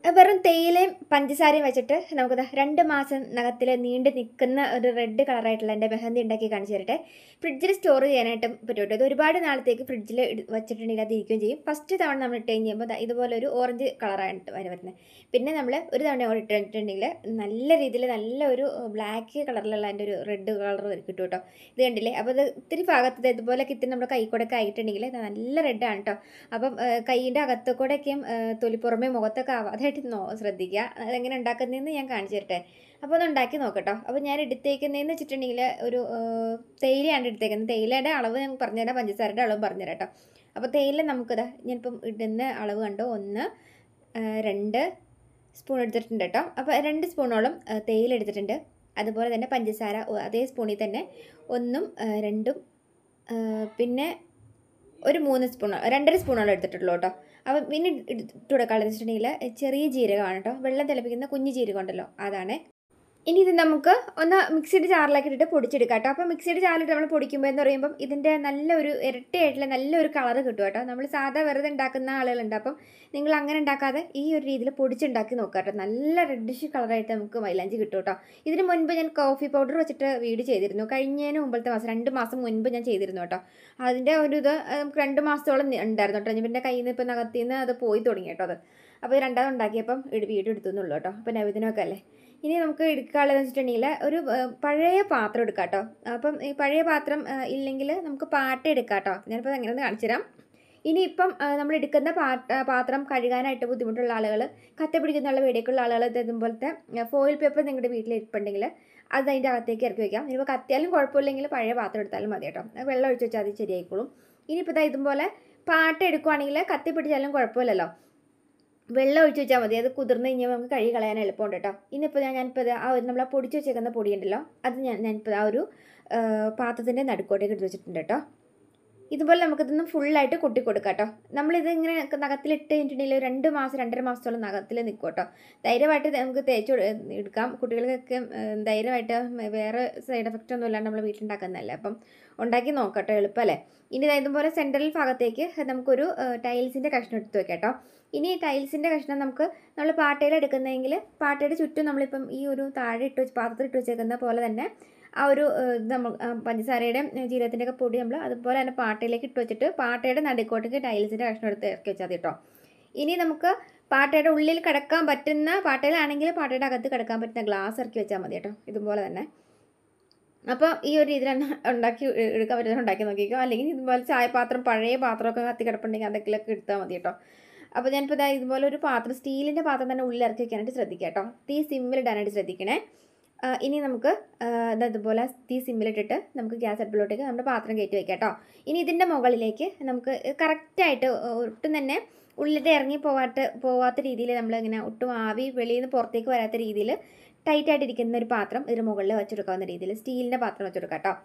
വെറും തേയിലയും പഞ്ചസാരയും വെച്ചിട്ട് നമുക്കത് 2 മാസം നഖത്തിൽ നീണ്ടു നിൽക്കുന്ന ഒരു റെഡ് കളറായിട്ടുള്ള എൻ്റെ മെഹന്തി ഉണ്ടാക്കി കാണിച്ചു തരട്ടെ. ഫ്രിഡ്ജിൽ സ്റ്റോർ ചെയ്യാനായിട്ടും പറ്റും കേട്ടോ. ഇത് ഒരുപാട് നാളത്തേക്ക് ഫ്രിഡ്ജിൽ വെച്ചിട്ടുണ്ടെങ്കിൽ അത് ഇരിക്കുകയും ചെയ്യും. ഫസ്റ്റ് തവണ നമ്മൾ ഇട്ട് കഴിയുമ്പോൾ ഇതുപോലെ ഒരു ഓറഞ്ച് കളറായിട്ട് വരുന്നത്. പിന്നെ നമ്മൾ ഒരു തവണ കൂടെ ഇട്ടിട്ടുണ്ടെങ്കിൽ നല്ല രീതിയിൽ നല്ല ഒരു ബ്ലാക്ക് കളറിലുള്ള അതിൻ്റെ ഒരു റെഡ് കളർ കിട്ടും കേട്ടോ. ഇത് കണ്ടില്ലേ? അപ്പോൾ അത് ഇത്തിരി ഭാഗത്ത് ഇതുപോലെയൊക്കെ ഇത്തിരി നമ്മുടെ കൈക്കൂടെയൊക്കെ ആയിട്ടുണ്ടെങ്കിൽ നല്ല റെഡാണ് കേട്ടോ. അപ്പം കൈയിൻ്റെ അകത്തുകൂടെയൊക്കെയും തൊലിപ്പുറമേ മുഖത്തൊക്കെ ആവാതെ ശ്രദ്ധിക്കുക. അതെങ്ങനെ ഉണ്ടാക്കുന്നതെന്ന് ഞാൻ കാണിച്ചു തരട്ടെ. അപ്പോൾ അത് ഉണ്ടാക്കി നോക്കട്ടോ. അപ്പോൾ ഞാൻ എടുത്തേക്കുന്നതെന്ന് വെച്ചിട്ടുണ്ടെങ്കിൽ ഒരു തേയിലയാണ് എടുത്തേക്കുന്നത്. തേയിലയുടെ അളവ് ഞാൻ പറഞ്ഞുതരാം, പഞ്ചസാരയുടെ അളവ് പറഞ്ഞുതരാം കേട്ടോ. അപ്പോൾ തേയില നമുക്കത് ഞാനിപ്പം ഇടുന്ന അളവ് കണ്ടോ, 1 2 സ്പൂൺ എടുത്തിട്ടുണ്ട് കേട്ടോ. അപ്പോൾ 2 സ്പൂണോളം തേയില എടുത്തിട്ടുണ്ട്. അതുപോലെ തന്നെ പഞ്ചസാര അതേ സ്പൂണിൽ തന്നെ 1ഉം 2ഉം പിന്നെ ഒരു 3 സ്പൂൺ 2.5 സ്പൂണോളം എടുത്തിട്ടുള്ളൂ കേട്ടോ. അപ്പം പിന്നെ ഇട്ട് കൊടുക്കാമെന്ന് വെച്ചിട്ടുണ്ടെങ്കിൽ ചെറിയ ജീരകമാണ് കേട്ടോ. വെള്ളം തിളപ്പിക്കുന്ന കുഞ്ഞു ജീരകം ഉണ്ടല്ലോ, അതാണ്. ഇനി ഇത് നമുക്ക് ഒന്ന് മിക്സിയുടെ ജാറിലേക്ക് ഇട്ടിട്ട് പൊടിച്ചെടുക്കാം കേട്ടോ. അപ്പോൾ മിക്സിയുടെ ജാറിലിട്ട് നമ്മൾ പൊടിക്കുമ്പോൾ എന്ന് പറയുമ്പം ഇതിൻ്റെ നല്ലൊരു ഇരട്ടിയായിട്ടുള്ള നല്ലൊരു കളറ് കിട്ടും കേട്ടോ. നമ്മൾ സാധാ വെറുതെ ഉണ്ടാക്കുന്ന ആളുകളുണ്ട്. അപ്പം നിങ്ങൾ അങ്ങനെ ഉണ്ടാക്കാതെ ഈ ഒരു രീതിയിൽ പൊടിച്ചുണ്ടാക്കി നോക്കുക കേട്ടോ. നല്ല റെഡിഷ് കളറായിട്ട് നമുക്ക് മൈലാഞ്ചി കിട്ടും കേട്ടോ. ഇതിന് മുൻപ് ഞാൻ കോഫി പൗഡർ വെച്ചിട്ട് വീഡിയോ ചെയ്തിരുന്നു. കഴിഞ്ഞതിന് മുമ്പത്തെ മാസം 2 മാസം മുൻപ് ഞാൻ ചെയ്തിരുന്നു കേട്ടോ. അതിൻ്റെ ഒരു ഇത് നമുക്ക് 2 മാസത്തോളം ഉണ്ടായിരുന്നു കേട്ടോ. ഞാൻ പിന്നെ കയ്യിൽ നിന്ന് ഇപ്പം നകത്തിൽ നിന്ന് അത് പോയി തുടങ്ങി കേട്ടോ. അത് അപ്പോൾ രണ്ടാമത് ഉണ്ടാക്കിയപ്പം വീഡിയോ എടുത്തുന്നുള്ളൂ കേട്ടോ. അപ്പോൾ നവദിനമൊക്കെ അല്ലേ. ഇനി നമുക്ക് എടുക്കാനുള്ളതെന്ന് വെച്ചിട്ടുണ്ടെങ്കിൽ ഒരു പഴയ പാത്രം എടുക്കാം കേട്ടോ. അപ്പം ഈ പഴയ പാത്രം ഇല്ലെങ്കിൽ നമുക്ക് പാട്ട എടുക്കാം കേട്ടോ. ഞാനിപ്പോൾ എങ്ങനെയൊന്ന് കാണിച്ചു തരാം. ഇനിയിപ്പം നമ്മൾ എടുക്കുന്ന പാത്രം കഴുകാനായിട്ട് ബുദ്ധിമുട്ടുള്ള ആളുകൾ, കത്തി പിടിക്കുന്നുള്ള വീടിയൊക്കെയുള്ള ആളുകൾ ഇതുപോലത്തെ ഫോയിൽ പേപ്പർ നിങ്ങളുടെ വീട്ടിൽ ഇരിപ്പുണ്ടെങ്കിൽ അത് അതിൻ്റെ അകത്തേക്ക് ഇറക്കി വയ്ക്കാം. ഇനിയിപ്പോൾ കത്തിയാലും കുഴപ്പമില്ലെങ്കിൽ പഴയ പാത്രം എടുത്താലും മതി കേട്ടോ. വെള്ളം ഒഴിച്ച് വെച്ചാൽ അത് ശരിയായിക്കോളും. ഇനിയിപ്പോൾ ഇതുപോലെ പാട്ട എടുക്കുവാണെങ്കിൽ കത്തി പിടിച്ചാലും കുഴപ്പമില്ലല്ലോ, വെള്ളം ഒഴിച്ച് വെച്ചാൽ മതി. അത് കുതിർന്ന് കഴിഞ്ഞാൽ നമുക്ക് കഴുകി കളയാൻ എളുപ്പമുണ്ട് കേട്ടോ. ഇന്നിപ്പോൾ ഞാനിപ്പോൾ നമ്മൾ ആ പൊടിച്ച് വെച്ചേക്കുന്ന പൊടിയുണ്ടല്ലോ, അത് ഞാനിപ്പോൾ ആ ഒരു പാത്രത്തിൻ്റെ നടുക്കോട്ടേക്ക് എടുത്ത് വെച്ചിട്ടുണ്ട് കേട്ടോ. ഇതുപോലെ നമുക്കിതൊന്നും ഫുള്ളായിട്ട് കൊട്ടി കൊടുക്കാം കേട്ടോ. നമ്മളിത് ഇങ്ങനെ നഖത്തിലിട്ട് കഴിഞ്ഞിട്ടുണ്ടെങ്കിൽ 2 മാസം 2.5 മാസത്തോളം നഖത്തിൽ നിൽക്കും കേട്ടോ. ധൈര്യമായിട്ട് നമുക്ക് തേച്ച് എടുക്കാം. കുട്ടികൾക്കൊക്കെ ധൈര്യമായിട്ട് വേറെ സൈഡ് എഫക്റ്റ് ഒന്നും ഇല്ലാണ്ട് നമ്മൾ വീട്ടിലുണ്ടാക്കുന്നതല്ലേ. അപ്പം ഉണ്ടാക്കി നോക്കട്ടോ, എളുപ്പമല്ലേ. ഇനി ഇതുപോലെ സെൻട്രൽ ഭാഗത്തേക്ക് നമുക്കൊരു ടൈൽസിൻ്റെ കഷ്ണം എടുത്ത് വെക്കാം കേട്ടോ. ഇനി ടൈൽസിൻ്റെ കഷ്ണം നമ്മൾ പാട്ടയിൽ എടുക്കുന്നതെങ്കിൽ പാട്ടയുടെ ചുറ്റും നമ്മളിപ്പം ഈ ഒരു താഴെ പാത്രത്തിൽ ഇട്ട് വെച്ചേക്കുന്ന പോലെ തന്നെ ആ ഒരു നമ്മൾ പഞ്ചസാരയുടെ ജീരകത്തിൻ്റെ ഒക്കെ പൊടി നമ്മൾ അതുപോലെ തന്നെ പാട്ടയിലേക്ക് ഇട്ട് വെച്ചിട്ട് പാട്ടയുടെ നടുക്കോട്ടേക്ക് ടൈൽസിൻ്റെ കഷ്ണം എടുത്ത് ഇറക്കി വെച്ചാൽ മതി കേട്ടോ. ഇനി നമുക്ക് പാട്ടയുടെ ഉള്ളിൽ കിടക്കാൻ പറ്റുന്ന, പാട്ടയിലാണെങ്കിൽ പാട്ടയുടെ അകത്ത് കിടക്കാൻ പറ്റുന്ന ഗ്ലാസ് ഇറക്കി വെച്ചാൽ മതി കേട്ടോ. ഇതുപോലെ തന്നെ. അപ്പോൾ ഈ ഒരു രീതിയിലാണ് ഉണ്ടാക്കി എടുക്കാൻ പറ്റുന്ന ഉണ്ടാക്കി നോക്കിക്കോ. അല്ലെങ്കിൽ ഇതുപോലെ ചായപാത്രം പഴയ പാത്രമൊക്കെ കത്തി കിടപ്പുണ്ടെങ്കിൽ അതൊക്കെ എടുത്താൽ മതി കേട്ടോ. അപ്പോൾ ഞാനിപ്പോൾ ഇതുപോലെ ഒരു പാത്രം, സ്റ്റീലിൻ്റെ പാത്രം തന്നെ ഉള്ളിൽ ഇറക്കി വെക്കാനായിട്ട് ശ്രദ്ധിക്കുക കേട്ടോ. തീ സിമ്മിലിടാനായിട്ട് ശ്രദ്ധിക്കണേ. ഇനി നമുക്ക് ഇതുപോലെ തീ സിമ്മിലിട്ടിട്ട് നമുക്ക് ഗ്യാസ് അടുപ്പിലോട്ടേക്ക് നമ്മുടെ പാത്രം കയറ്റി വയ്ക്കാം കേട്ടോ. ഇനി ഇതിൻ്റെ മുകളിലേക്ക് നമുക്ക് കറക്റ്റായിട്ട് ഒട്ടും തന്നെ ഉള്ളിട്ട് ഇറങ്ങി പോവാത്ത രീതിയിൽ നമ്മളിങ്ങനെ ഒട്ടും ആവി വെളിയിൽ നിന്ന് പുറത്തേക്ക് വരാത്ത രീതിയിൽ ടൈറ്റായിട്ട് ഇരിക്കുന്ന ഒരു പാത്രം ഇതിന് മുകളിൽ വെച്ചെടുക്കാവുന്ന രീതിയിൽ സ്റ്റീലിൻ്റെ പാത്രം വെച്ചെടുക്കാം കേട്ടോ.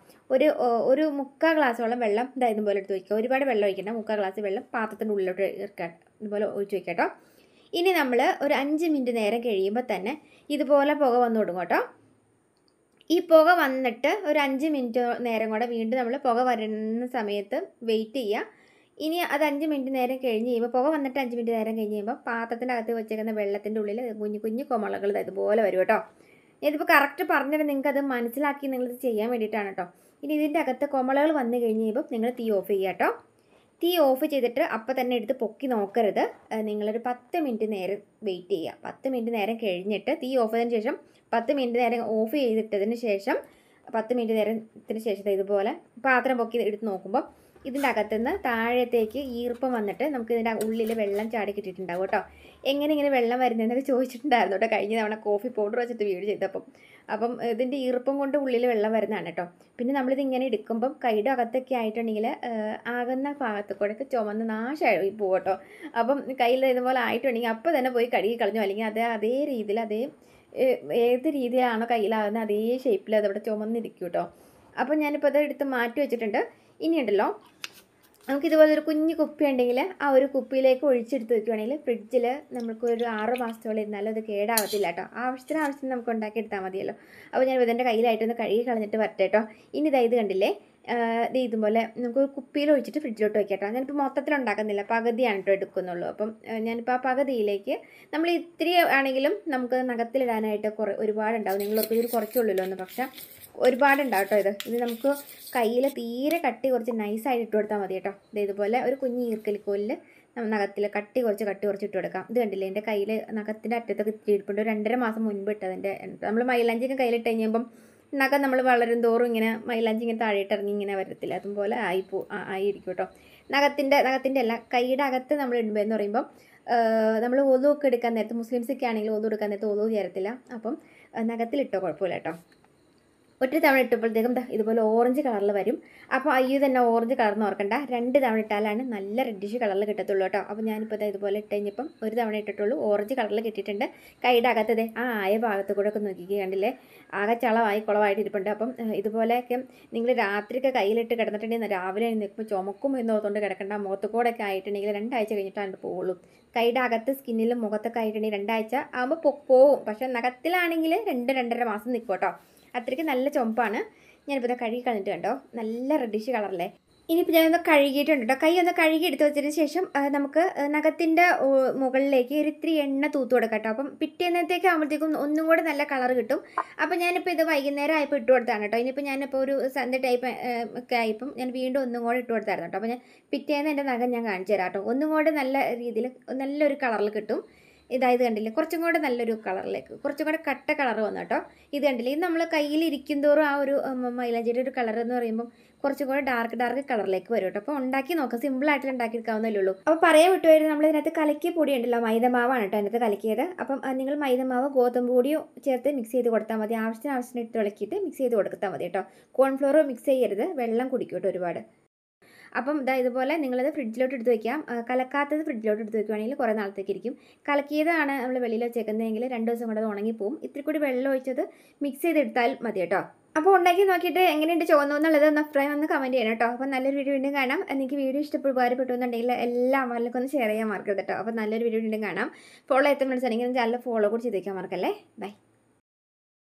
ഒരു 3/4 ഗ്ലാസോളം വെള്ളം ഇതുപോലെ എടുത്ത് വയ്ക്കുക. ഒരുപാട് വെള്ളം ഒഴിക്കണ്ട. 3/4 ഗ്ലാസ് വെള്ളം പാത്രത്തിൻ്റെ ഉള്ളിലോട്ട് ഇറക്കാം, ഇതുപോലെ ഒഴിച്ച് വയ്ക്കാം കേട്ടോ. ഇനി നമ്മൾ ഒരു 5 മിനിറ്റ് നേരം കഴിയുമ്പോൾ തന്നെ ഇതുപോലെ പുക വന്നു തുടങ്ങും കേട്ടോ. ഈ പുക വന്നിട്ട് ഒരു 5 മിനിറ്റ് നേരം കൂടെ വീണ്ടും നമ്മൾ പുക വരുന്ന സമയത്ത് വെയിറ്റ് ചെയ്യുക. ഇനി അത് 5 മിനിറ്റ് നേരം കഴിഞ്ഞ് കഴിയുമ്പോൾ, പുക വന്നിട്ട് 5 മിനിറ്റ് നേരം കഴിഞ്ഞ് കഴിയുമ്പോൾ പാത്രത്തിൻ്റെ അകത്ത് വെച്ചേക്കുന്ന വെള്ളത്തിൻ്റെ ഉള്ളിൽ കുഞ്ഞു കുഞ്ഞു കുമളകൾ ഇതുപോലെ വരും കേട്ടോ. ഇതിപ്പോൾ കറക്റ്റ് പറഞ്ഞിട്ട് നിങ്ങൾക്ക് അത് മനസ്സിലാക്കി നിങ്ങളിത് ചെയ്യാൻ വേണ്ടിയിട്ടാണ് കേട്ടോ. ഇനി ഇതിൻ്റെ അകത്ത് കുമളകൾ വന്നു കഴിഞ്ഞ് കഴിയുമ്പോൾ നിങ്ങൾ തീ ഓഫ് ചെയ്യുക കേട്ടോ. തീ ഓഫ് ചെയ്തിട്ട് അപ്പം തന്നെ എടുത്ത് പൊക്കി നോക്കരുത്. നിങ്ങളൊരു 10 മിനിറ്റ് നേരം വെയിറ്റ് ചെയ്യുക. 10 മിനിറ്റ് നേരം കഴിഞ്ഞിട്ട് തീ ഓഫ് ചെയ്തതിന് ശേഷം 10 മിനിറ്റ് നേരം ഓഫ് ചെയ്തിട്ടതിന് ശേഷം 10 മിനിറ്റ് നേരത്തിന് ശേഷം ഇതുപോലെ പാത്രം പൊക്കി എടുത്ത് നോക്കുമ്പോൾ ഇതിൻ്റെ അകത്തുനിന്ന് താഴത്തേക്ക് ഈർപ്പം വന്നിട്ട് നമുക്ക് ഇതിൻ്റെ ഉള്ളിൽ വെള്ളം ചാടി കിട്ടിയിട്ടുണ്ടാവും കേട്ടോ. ഇങ്ങനെ വെള്ളം വരുന്നതെന്നൊക്കെ ചോദിച്ചിട്ടുണ്ടായിരുന്നു കേട്ടോ കഴിഞ്ഞ തവണ കോഫി പൗഡർ വെച്ചിട്ട് വീഡിയോ ചെയ്തപ്പം. അപ്പം ഇതിൻ്റെ ഈർപ്പം കൊണ്ട് ഉള്ളിൽ വെള്ളം വരുന്നതാണ് കേട്ടോ. പിന്നെ നമ്മളിത് ഇങ്ങനെ എടുക്കുമ്പം കൈയുടെ അകത്തൊക്കെ ആയിട്ടുണ്ടെങ്കിൽ ആകുന്ന ഭാഗത്ത് കൂടെ ചുമന്ന് നാശമായി പോകും കേട്ടോ. അപ്പം കയ്യിൽ ഇതുപോലെ ആയിട്ടുണ്ടെങ്കിൽ അപ്പോൾ തന്നെ പോയി കഴുകി കളഞ്ഞു. അല്ലെങ്കിൽ അതേ രീതിയിൽ ഏത് രീതിയിലാണോ കയ്യിലാകുന്നത് അതേ ഷേപ്പിൽ അതവിടെ ചുമന്നിരിക്കും കേട്ടോ. അപ്പം ഞാനിപ്പോൾ അത് എടുത്ത് മാറ്റി വെച്ചിട്ടുണ്ട്. ഇനിയുണ്ടല്ലോ നമുക്കിതുപോലെ ഒരു കുഞ്ഞു കുപ്പി ഉണ്ടെങ്കിൽ ആ ഒരു കുപ്പിയിലേക്ക് ഒഴിച്ചെടുത്ത് വെക്കുകയാണെങ്കിൽ ഫ്രിഡ്ജിൽ നമുക്ക് ഒരു 6 മാസത്തോളം ഇരുന്നാലും അത് കേടാവത്തില്ല കേട്ടോ. ആവശ്യത്തിന് നമുക്ക് ഉണ്ടാക്കിയെടുത്താൽ മതിയല്ലോ. അപ്പോൾ ഞാൻ ഇതിൻ്റെ കയ്യിലായിട്ടൊന്ന് കഴുകി കളഞ്ഞിട്ട് വരട്ടെ കേട്ടോ. ഇനി ഇത് കണ്ടില്ലേ, ഇതുപോലെ നമുക്ക് കുപ്പിയിൽ ഒഴിച്ചിട്ട് ഫ്രിഡ്ജിലോട്ട് വയ്ക്കാം കേട്ടോ. ഞാനിപ്പോൾ മൊത്തത്തിൽ ഉണ്ടാക്കുന്നില്ല, പകുതിയാണ് കേട്ടോ എടുക്കുന്നുള്ളൂ. അപ്പം ഞാനിപ്പോൾ ആ പകുതിയിലേക്ക് നമ്മൾ ഇത്തിരി ആണെങ്കിലും നമുക്ക് നഖത്തിലിടാനായിട്ട് ഒരുപാടുണ്ടാവും. നിങ്ങളൊക്കെ ഒരു കുറച്ചുള്ളൂല്ലോ എന്ന്, പക്ഷേ ഒരുപാടുണ്ടാവും കേട്ടോ. ഇത് നമുക്ക് കയ്യിൽ തീരെ കട്ടി കുറച്ച് നൈസായിട്ട് ഇട്ട് കൊടുത്താൽ മതി കേട്ടോ. ഇതുപോലെ ഒരു കുഞ്ഞ് ഈർക്കലിക്കോലിൽ നഖത്തിൽ കട്ടി കുറച്ച് ഇട്ട് കൊടുക്കാം. ഇത് കണ്ടില്ലേ, എൻ്റെ കയ്യിൽ നഖത്തിൻ്റെ അറ്റത്തൊക്കെ ഇത്തിരി ഇരിപ്പുണ്ട്. 2.5 മാസം മുൻപ് ഇട്ടതിൻ്റെ. നമ്മൾ മൈലാഞ്ചിയൊക്കെ കയ്യിലിട്ട് കഴിയുമ്പം നഖം നമ്മൾ വളരും തോറും ഇങ്ങനെ മൈലാഞ്ചി ഇങ്ങനെ താഴെയിട്ട് ഇറങ്ങി ഇങ്ങനെ വരത്തില്ല, അതുപോലെ ആയിരിക്കും കേട്ടോ. നഖത്തിൻ്റെ അല്ല, കൈയുടെ അകത്ത് നമ്മൾ ഇടുമ്പോൾ എന്ന് പറയുമ്പം നമ്മൾ ഒതുവൊക്കെ എടുക്കാൻ നേരത്ത്, മുസ്ലിംസൊക്കെ ആണെങ്കിൽ ഒതു എടുക്കാൻ നേരത്ത് ഒതു ചേരത്തില്ല. അപ്പം നഖത്തിലിട്ടോ കുഴപ്പമില്ല കേട്ടോ. ഒറ്റ തവണ ഇട്ടപ്പോഴത്തേക്കും ഇതുപോലെ ഓറഞ്ച് കളറിൽ വരും. അപ്പോൾ തന്നെ ഓറഞ്ച് കളർന്ന് ഓർക്കണ്ട, 2 തവണ ഇട്ടാലാണ് നല്ല റെഡിഷ് കളറിൽ കിട്ടത്തുള്ളൂ കേട്ടോ. അപ്പോൾ ഞാനിപ്പോൾ ഇതുപോലെ ഇട്ട് കഴിഞ്ഞപ്പം 1 തവണ ഇട്ടിട്ടുള്ളൂ, ഓറഞ്ച് കളറിൽ കിട്ടിയിട്ടുണ്ട്. കൈയുടെ അകത്തത് ആയ ഭാഗത്ത് കൂടെ ഒക്കെ നോക്കിക്കുക, കണ്ടില്ലേ, ആകെ കുളമായിട്ട് ഇരിപ്പുണ്ട്. അപ്പം ഇതുപോലെയൊക്കെ നിങ്ങൾ രാത്രിയൊക്കെ കയ്യിലിട്ട് കിടന്നിട്ടുണ്ടെങ്കിൽ രാവിലെ നിൽക്കുമ്പോൾ ചുമക്കും എന്നോർത്തുകൊണ്ട് കിടക്കേണ്ട. മുഖത്ത് കൂടെ ഒക്കെ ആയിട്ടുണ്ടെങ്കിൽ 2 ആഴ്ച കഴിഞ്ഞിട്ടാണ് പോവുള്ളൂ. കൈയുടെ അകത്ത് സ്കിന്നിലും മുഖത്തൊക്കെ ആയിട്ടുണ്ടെങ്കിൽ 2 ആഴ്ച ആകുമ്പോൾ പോവും. പക്ഷേ നഖത്തിലാണെങ്കിൽ 2-2.5 മാസം നിൽക്കും കേട്ടോ. അത്രയ്ക്ക് നല്ല ചുമപ്പാണ്. ഞാനിപ്പോൾ കഴുകി കളഞ്ഞിട്ട് കണ്ടോ, നല്ല റെഡിഷ് കളറല്ലേ. ഇനിയിപ്പോൾ ഞാനൊന്ന് കഴുകിയിട്ടുണ്ട് കേട്ടോ. കൈ ഒന്ന് കഴുകി എടുത്ത് വെച്ചതിന് ശേഷം നമുക്ക് നഖത്തിൻ്റെ മുകളിലേക്ക് ഒരു ഇത്തിരി എണ്ണ തൂത്ത് കൊടുക്കാം കേട്ടോ. അപ്പം പിറ്റേന്നത്തേക്ക് ആകുമ്പോഴത്തേക്കും ഒന്നും കൂടെ നല്ല കളർ കിട്ടും. അപ്പം ഞാനിപ്പോൾ ഇത് വൈകുന്നേരം ആയപ്പോൾ ഇട്ട് കൊടുത്താണ് കേട്ടോ. ഇനിയിപ്പോൾ ഞാനിപ്പോൾ ഒരു സന്ധ്യ ടൈപ്പ് ഒക്കെ ആയപ്പം ഞാൻ വീണ്ടും ഒന്നും കൂടെ ഇട്ട് കൊടുത്തായിരുന്നു കേട്ടോ. അപ്പോൾ ഞാൻ പിറ്റേന്ന് എൻ്റെ നഖം ഞാൻ കാണിച്ചു തരാം കേട്ടോ. ഒന്നും കൂടെ നല്ല രീതിയിൽ നല്ലൊരു കളറിൽ കിട്ടും. ഇതായത് കണ്ടില്ലേ, കുറച്ചും കൂടെ നല്ലൊരു കളറിലേക്ക്, കുറച്ചും കൂടെ കട്ട കളർ വന്നു കേട്ടോ. ഇത് കണ്ടില്ലേ, ഇത് നമ്മൾ കയ്യിൽ ഇരിക്കും തോറും ആ ഒരു മൈലാഞ്ചിയുടെ ഒരു കളർ എന്ന് പറയുമ്പോൾ കുറച്ചും കൂടെ ഡാർക്ക് കളറിലേക്ക് വരും കേട്ടോ. അപ്പോൾ ഉണ്ടാക്കി നോക്കാം, സിമ്പിളായിട്ട് ഉണ്ടാക്കിയെടുക്കാവുന്നല്ലേ ഉള്ളൂ. അപ്പോൾ പറയാൻ വിട്ടുപോയിരുന്നു, നമ്മൾ ഇതിനകത്ത് കലക്കിയ പൊടി ഉണ്ടല്ലോ, മൈദമാവാണ് കേട്ടോ അതിനകത്ത് കലക്കിയത്. അപ്പം നിങ്ങൾ മൈദമാവ് ഗോതമ്പ് പൊടിയോ ചേർത്ത് മിക്സ് ചെയ്ത് കൊടുത്താൽ മതി. ആവശ്യത്തിന് ഇട്ട് ഇളക്കിയിട്ട് മിക്സ് ചെയ്ത് കൊടുത്താൽ മതി കേട്ടോ. കോൺഫ്ലോർ മിക്സ് ചെയ്യരുത്, വെള്ളം കുടിക്കും കേട്ടോ ഒരുപാട്. അപ്പം ഇതുപോലെ നിങ്ങളത് ഫ്രിഡ്ജിലോട്ട് എടുത്ത് വയ്ക്കാം. കലക്കാത്തത് ഫ്രിഡ്ജിലോട്ട് എടുത്ത് വയ്ക്കുകയാണെങ്കിൽ കുറേ നാളത്തേക്ക് ഇരിക്കും. കലക്കിയതാണ് നമ്മൾ വെളിയിൽ വെച്ചേക്കുന്നതെങ്കിൽ 2 ദിവസം കൊണ്ട് അത് ഉണങ്ങിപ്പോവും. ഇത്തിരി കൂടി വെള്ളം ഒഴിച്ചത് മിക്സ് ചെയ്തെടുത്താൽ മതി കേട്ടോ. അപ്പോൾ ഉണ്ടാക്കി നോക്കിയിട്ട് എങ്ങനെയുണ്ട് ചോദിക്കുന്നു എന്നുള്ളത് ഒന്ന് അഭിപ്രായം ഒന്ന് കമൻറ്റ് ചെയ്യണം കേട്ടോ. അപ്പോൾ നല്ലൊരു വീഡിയോ വീണ്ടും കാണാം. എനിക്ക് വീഡിയോ ഉപകാരപ്പെട്ടു എന്നുണ്ടെങ്കിൽ എല്ലാവർക്കും ഒന്ന് ഷെയർ ചെയ്യാൻ മറക്കരുത് കേട്ടോ. അപ്പോൾ നല്ലൊരു വീഡിയോ വീണ്ടും കാണാം. ഫോളോ ചെയ്ത ഫ്രണ്ട്സ് ആണെങ്കിൽ ചാനൽ ഫോളോ കൂടി ചെയ്തേക്കാൻ മറക്കല്ലേ. ബൈ.